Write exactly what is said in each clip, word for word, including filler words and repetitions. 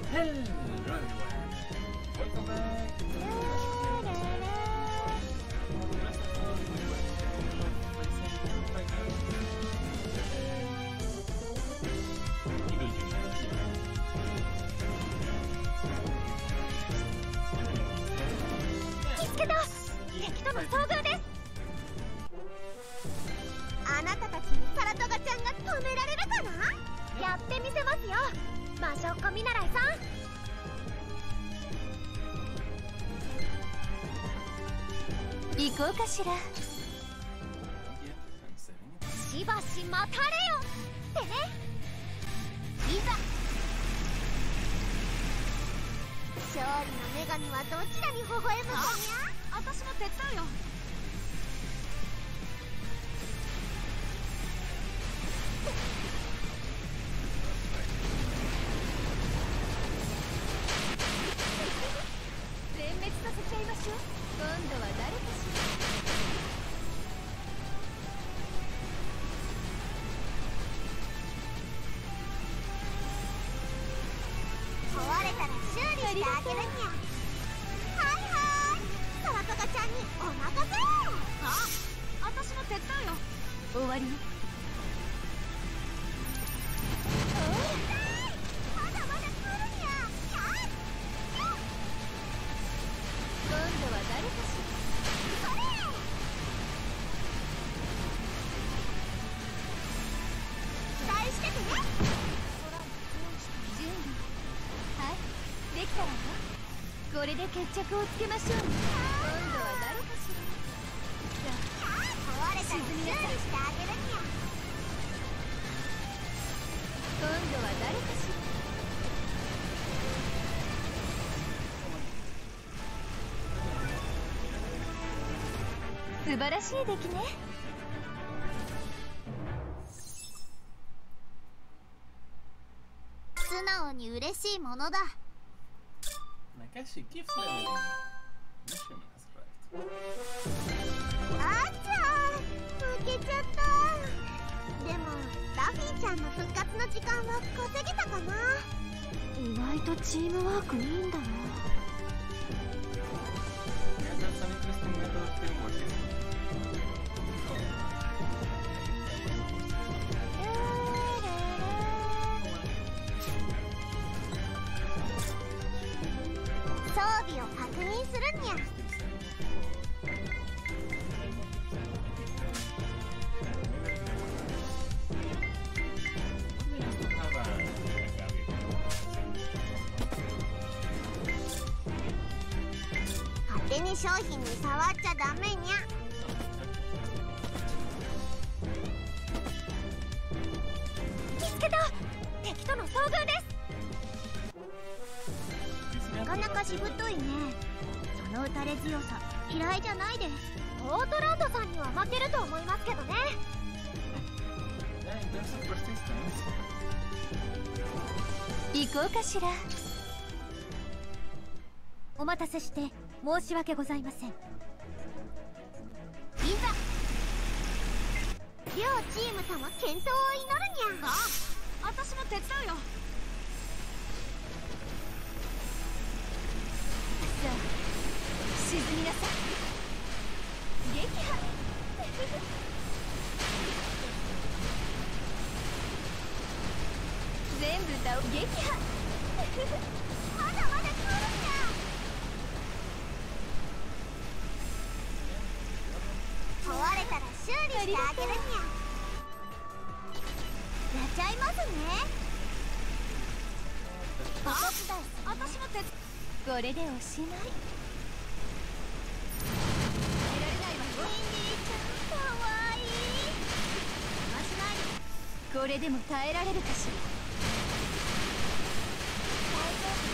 Hello everyone, welcome back to the 見つけた。敵との遭遇です。あなたたちにサラトガちゃんが止められるかな。やってみせますよ、魔女っ子見習いさん。 行こうかしら。 しばし待たれよってね。いざ。勝利の女神はどちらに微笑むかにゃ。私も手伝うよ。全滅させちゃいましょう。今度は誰かしら。壊れたら修理してあげるにゃ。はいはい、サラトガちゃんにお任せ。あ、私も手伝うよ。 終わりね。 まだまだ来るにゃ。 今度は誰かしら。 それ。期待しててね。 準備はいできたわよ。これで決着をつけましょうね。今度は誰かしら。 壊れたら修理してあげるにゃ。 今度は誰かしら。素晴らしい出来ね。 素直に嬉しいものだ。 Nakashi keeps leveling. Mission has arrived. あちゃー、負けちゃった。でもラフィーちゃんの復活の時間は稼げたかな。 意外とチームワークいいんだな。 Yeah, that's an interesting method of teamwork. 装備を確認するにゃ。勝手に商品に触っちゃダメにゃ。見つけた。敵との遭遇です。なかなかしぶといね。その打たれ強さ嫌いじゃないです。ポートランドさんには負けると思いますけどね。 行こうかしら。 お待たせして申し訳ございません。いざ。両チームとも健闘を祈るにゃ。あ、私も手伝うよ。 さあ沈みなさい。撃破全部倒撃破まだまだ来るにゃ。壊れたら修理してあげるにゃ。やっちゃいますね。お手伝い。私も手伝う。 これでおしまい。 耐えられないわよ。ミニーちゃんかわいい。邪魔しないで。 これでも耐えられるかしら。 大丈夫。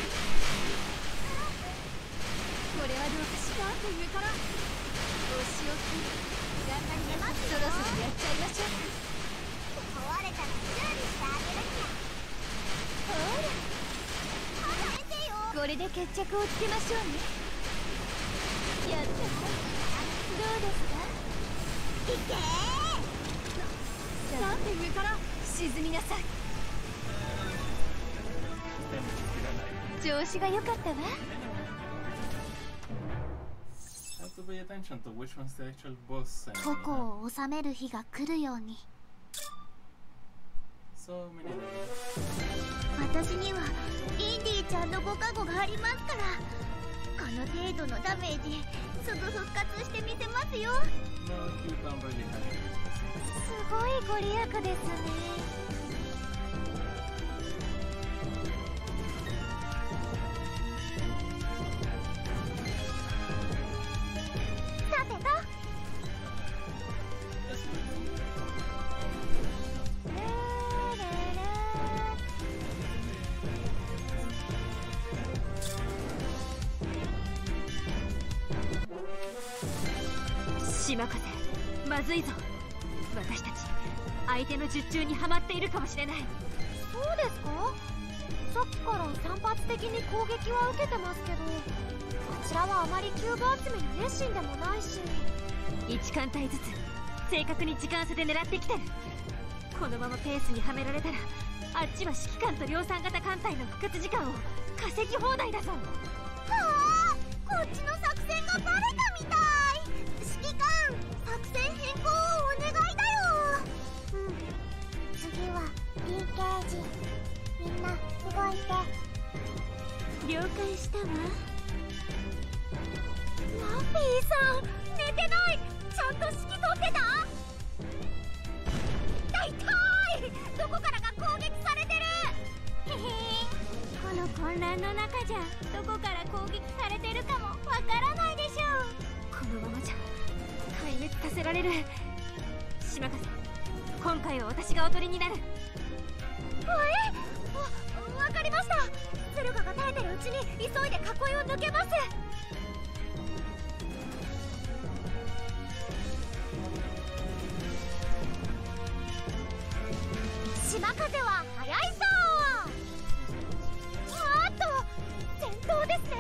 これはどうかしら。 上からお仕置き頑張りますよ。 そろそろやっちゃいましょう。 壊れたら修理してあげるにゃ。 ほら離れてよ。 これで決着をつけましょうね。やった。どうですか。 いけー。 さあ上から沈みなさい。 調子が良かったわ。 Have to pay attention to which one's the actual boss. 矛を収める日が来るように。 So many days. 私にはインディちゃんのご加護がありますから、この程度のダメージすぐ復活してみせますよ。 No, you don't really have it. すごいご利益ですね。さてと、 島風、まずいぞ。私たち相手の術中にはまっているかもしれない。 そうですか？さっきから散発的に攻撃は受けてますけど、こちらはあまりキューブ集めに熱心でもないし。 いち艦隊ずつ正確に時間差で狙ってきてる。このままペースにはめられたら、あっちは指揮官と量産型艦隊の復活時間を稼ぎ放題だぞ。 はあ、こっちの作戦がバレたみたい。指揮官、作戦変更をお願いだよ。うん、次は ピーケー 時。みんな動いて。 了解したわ。 ラッピーさん、寝てない。ちゃんと指揮取ってた？痛い痛い、どこからが攻撃されてる。へへ、この混乱の中じゃどこから攻撃されてるかもわからないでしょう。 このままじゃ壊滅させられる。島風、今回は私がおとりになる。 え、わ、わかりました。駿河が耐えてるうちに急いで囲いを抜けます。島風は速いそう。あーっと、戦闘ですね。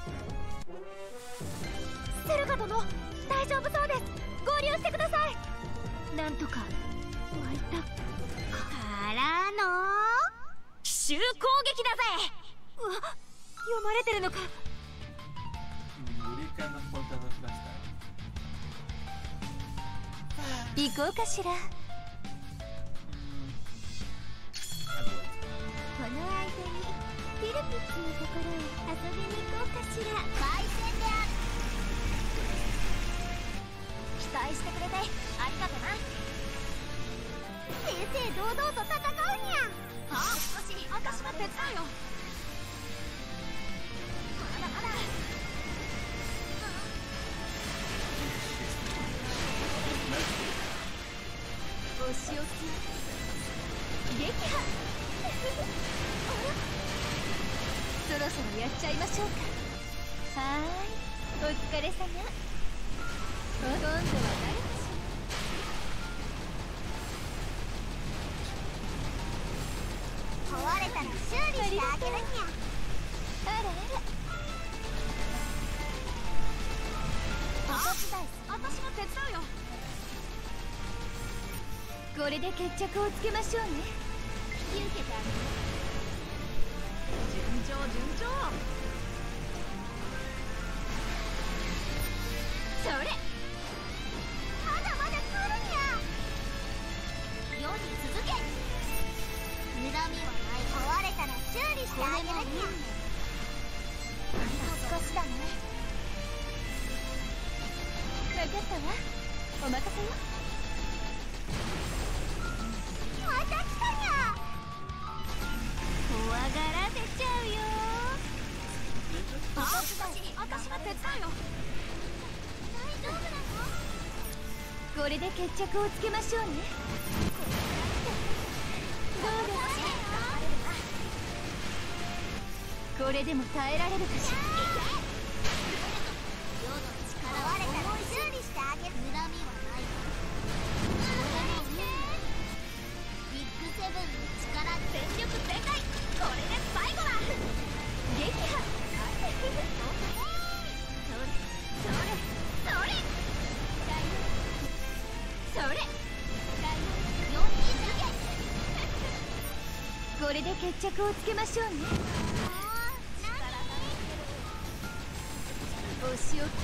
駿河殿、大丈夫そうです。合流してください。 なんとか湧いたからの奇襲攻撃だぜ。うわ、読まれてるのか。 We cannot hold the flash time. 行こうかしら。 この間にティルピッチのところへ遊びに行こうかしら。凱旋である。期待してくれてありがとな。正々堂々と戦うにゃ。あ、少し私も手伝うよ。まだまだ。 押し寄せ撃破。そろそろやっちゃいましょうか。はーい、お疲れ様。今度は誰かし壊れたら修理してあげるにゃ。 ら。あらあら。 お手伝い、私も手伝うよ。 これで決着をつけましょうね。 引き受けてあげる。順調順調。 それ。 まだまだ来るにゃ。世に続け。恨みはない。壊れたら修理してあげるにゃ。少しだね。 分かったわ。お任せよ。 また来たにゃ。 怖がらせちゃうよ。 あ、私が手伝うよ。大丈夫なの？ これで決着をつけましょうね。どうですか？これでも耐えられるかしら。 世の力は壊れたら修理してあげる。恨みはない。ビッグセブンの力全力全開。これで最後だ。 撃破。 それそれそれそれ。これで決着をつけましょうね。 なんお仕置き。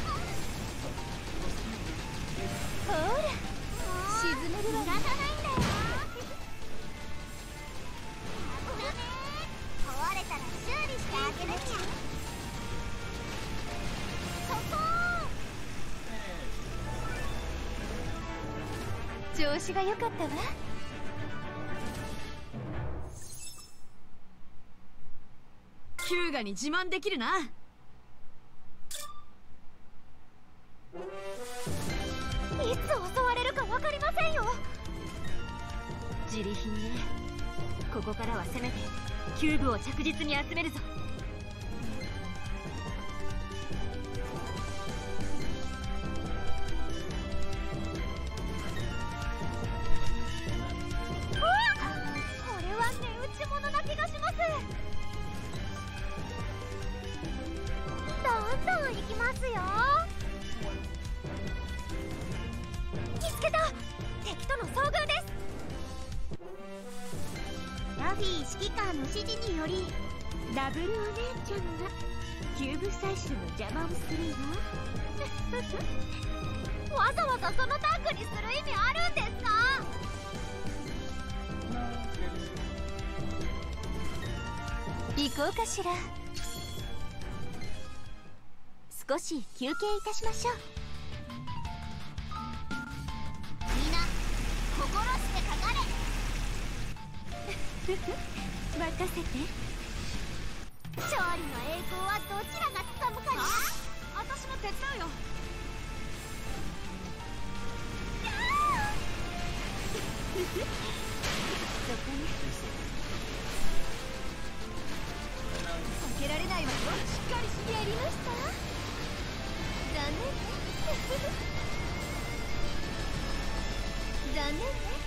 ほら沈めるわ。 仕方ないんだよ。壊れたら修理してあげるにゃ。そこ調子が良かったわ。キューガに自慢できるな。いつ襲われるか分かりませんよ。自利品ね。ここからはせめてキューブを着実に集めるぞ。 これは値打ち物な気がします。どんどん行きますよ。見つけた。敵との遭遇です。ラフィー指揮官の指示によりダブルお姉ちゃんがキューブ採取の邪魔をするわ。わざわざそのタッグにする意味あるんですか？ 行こうかしら。少し休憩いたしましょう。 みんな心してかかれ。 任せて。 勝利の栄光はどちらがつかむかにゃ。 私も手伝うよ。そこに避けられないわよ。しっかりしてやりました。残念ね。残念ね。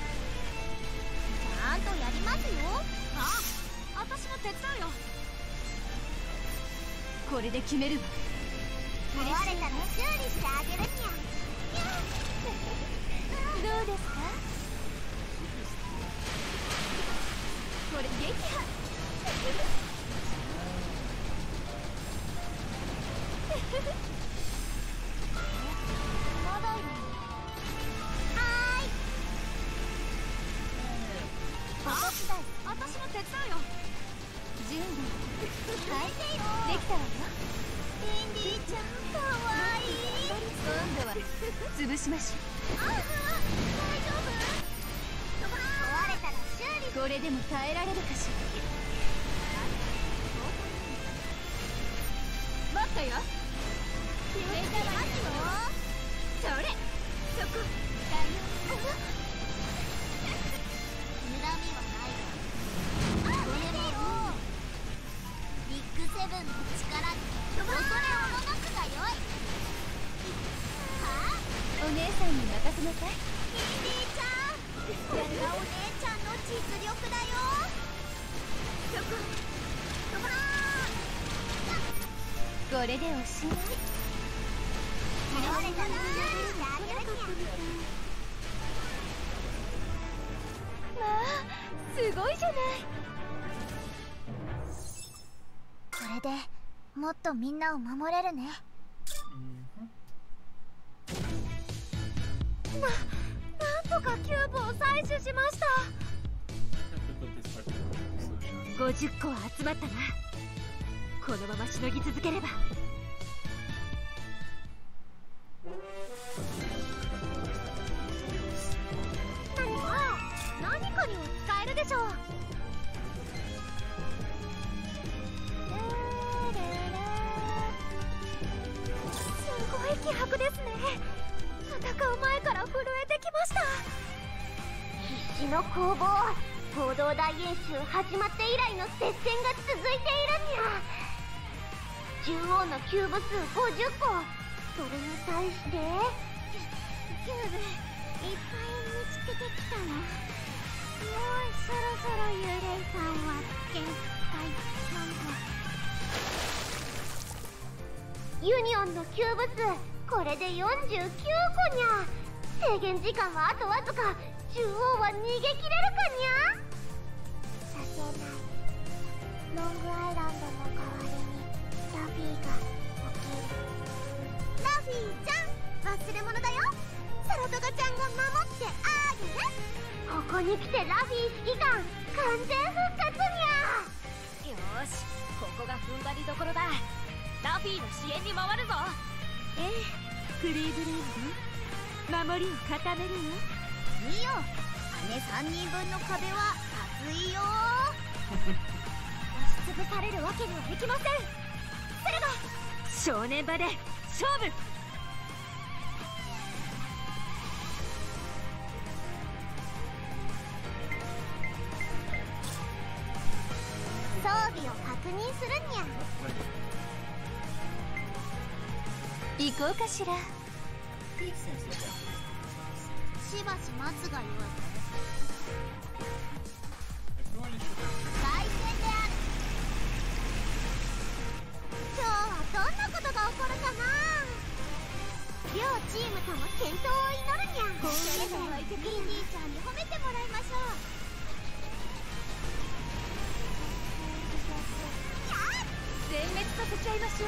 ちゃんとやりますよ。 あ、私も手伝うよ。これで決めるわ。 壊れたら修理してあげるにゃ。 どうですか？これ撃破。 まだいる。はーい。 あ、私も手伝うよ。準備変えてよ。 できたわよ。 リンディちゃんかわいい。 今度は潰しましょああ、大丈夫？壊れたら修理。 う。これでも耐えられるかしら。待ったよ。 決めてますよ。 それそこだよ。 恨みはないわ。あ、見てよ。ビッグセブンの力に恐れをののくがよい。はあ、 お姉さんに任せなさい。 リンディちゃん、これがお姉ちゃんの実力だよ。 そこそこらこれでおしまい。 ー。壊れたら修理してあげるにゃ。 まあすごいじゃない。 これでもっとみんなを守れるね。な、なんとかキューブを採取しました。 ごじゅっこは集まったな。このまましのぎ続ければ。 何かにも使えるでしょう。すごい気迫ですね。戦う前から震えてきました。必死の攻防、合同大演習始まって以来の接戦が続いているにゃ。獣王のキューブ数ごじゅっこ、それに対してキューブいっぱい見つけてきたの。もうそろそろ幽霊さんは限界なんだ。ユニオンのキューブ数、これでよんじゅうきゅうこにゃ。制限時間はあとわずか。獣王は逃げ切れるかにゃ。させない。ロングアイランドの代わりにラフィーが起きる。 フィーちゃん、忘れ物だよ。サラトガちゃんが守ってあげる。ここに来てラフィー指揮官完全復活にゃ。 よーし、ここが踏ん張りどころだ。ラフィーの支援に回るぞ。ええ、クリーブレンド守りを固めるよ。 いいよ、姉さんにんぶんの壁は厚いよ。押しつぶされるわけにはいきません。それが正念場で勝負。 装備を確認するにゃ。 行こうかしら。 しばし待つがよい。凱旋である。今日はどんなことが起こるかな。両チームとも健闘を祈るにゃ。こうしてリンディちゃんに褒めてもらいましょう。 全滅させちゃいましょう。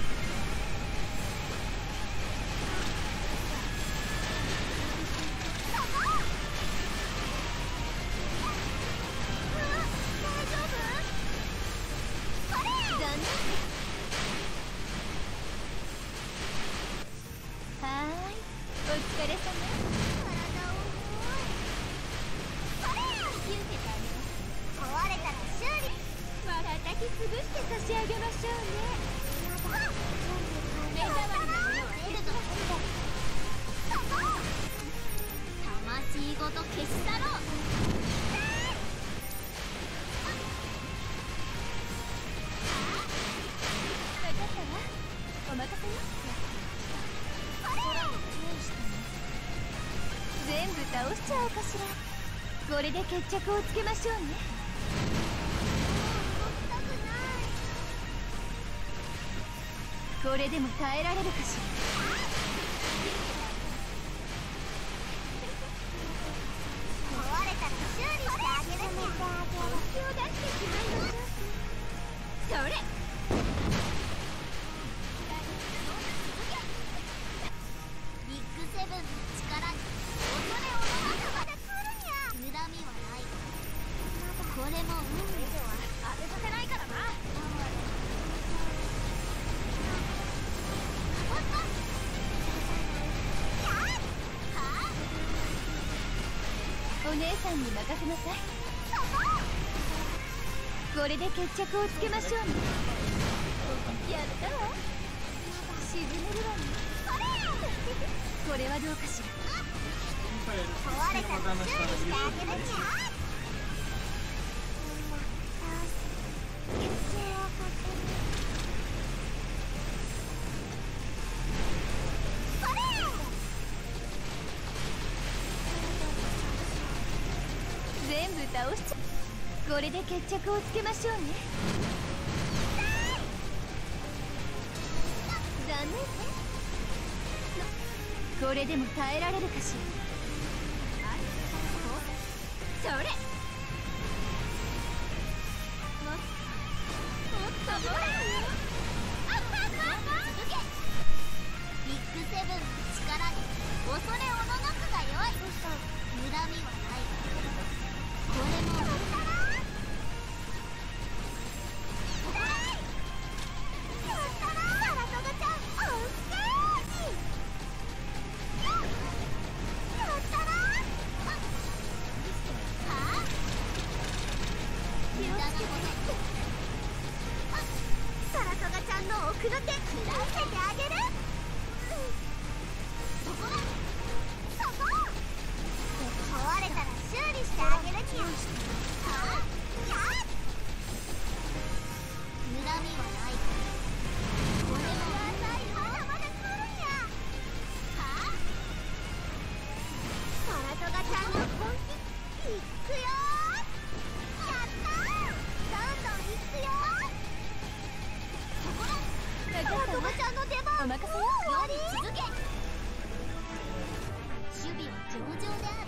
全部倒しちゃおうかしら。これで決着をつけましょうね。これでも耐えられるかしら。 壊れたら修理してあげるにゃ。 本気を出してしまいましょう。それ。 ビッグセブンの力に恐れをのままで来るにゃ。恨みはない。これも運命では当てさせないからな。お姉さんに任せなさい。これで決着をつけましょうね。やったわ。沈めるわね。これはどうかしら。 壊れたら修理してあげるにゃ。 全部倒しちゃう。これで決着をつけましょうね。残念ね。これでも耐えられるかしら。それ。もっともっともらうよ。 ビッグセブンの力に恐れおののくがよい。恨みはない。これもサラトガちゃんの奥の手食らわせてあげる。そこだ。そこ。壊れたら修理してあげるにゃ。はあ、やっ。恨みはない。これも浅いまだまだ来るにゃ。はあ。サラトガちゃんの本気いくよ。やったー。どんどんいくよ。サラトガちゃんの出番。 お任せよ。 より続け。守備は上々である。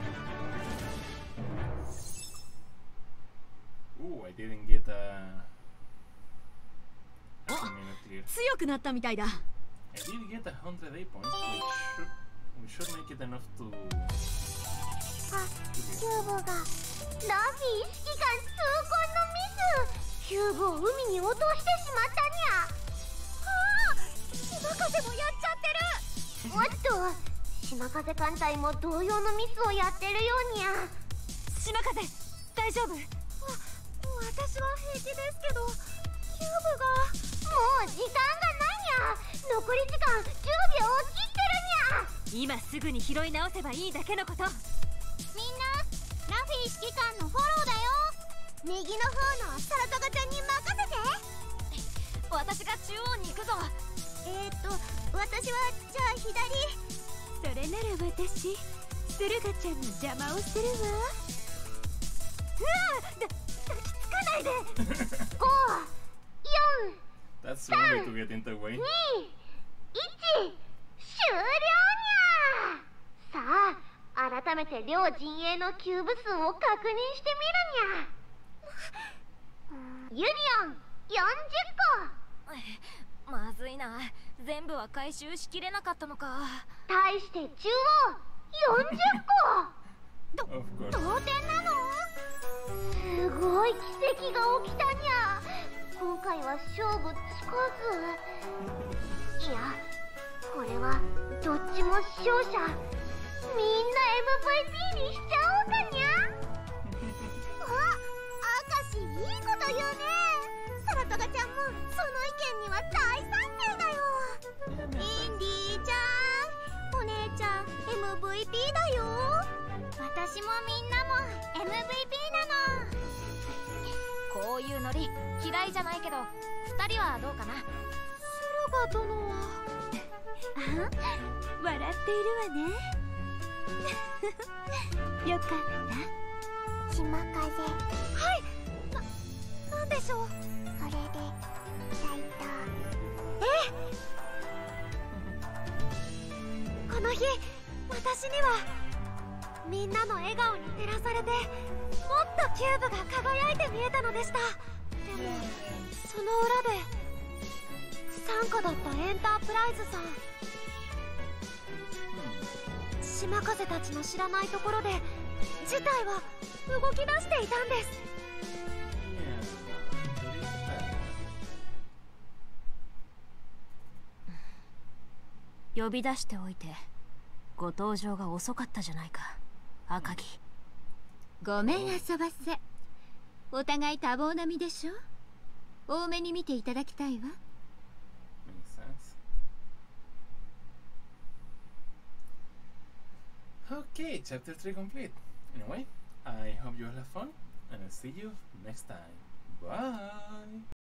Ooh, I didn't get a, a minute here. 強くなったみたいだ。 did get a hundred A points, which should we should make it enough to. あ、キューブがラフィー指揮官痛恨のミス。キューブを海に落としてしまったにゃ。ああ、島風もやっちゃってる。おっと、島風艦隊も同様のミスをやってるようにゃ。 島風大丈夫？ わ、私は平気ですけど、キューブがもう時間がないにゃ。残り時間じゅうびょうを切ってるにゃ。 今すぐに拾い直せばいいだけのこと。 みんな、ラフィー指揮官のフォローだよ。右の方のサラトガちゃんに任せて。 私が中央に行くぞ。 えーっと、私はじゃあ左。 それなら私、駿河ちゃんの邪魔をするわ。うわっ、だ抱きつかないで。 ご、よん、 That's one way to get in the way. に、いち、終了にゃ。さあ、改めて両陣営のキューブ数を確認してみるにゃ。ユリオンよんじゅっこ。 まずいな、全部は回収しきれなかったのか。 対して中央よんじゅっこ。 Of course. 同点なの？すごい奇跡が起きたにゃ。今回は勝負つかず。いや、これはどっちも勝者。みんな エムブイピー にしちゃおうかにゃ。あ、明石いいこと言うね。サラトガちゃんもその意見には大賛成だよ。インディーちゃん、お姉ちゃん エムブイピー だよ。私もみんなも エムブイピー なの。 こういうノリ嫌いじゃないけど、二人はどうかな。 駿河殿は笑っているわね。よかった。 島風。はい。な、なんでしょう。それで咲いた。えっ、この日、私にはみんなの笑顔に照らされて、もっとキューブが輝いて見えたのでした。でもその裏で不参加だったエンタープライズさん、島風たちの知らないところで事態は動き出していたんです。 呼び出しておいてご登場が遅かったじゃないか、赤城。 ごめん遊ばせ。お互い多忙な身でしょ。多めに見ていただきたいわ。 Makes sense. Okay, chapter three complete. Anyway, I hope you all have fun, and I'll see you next time. Bye!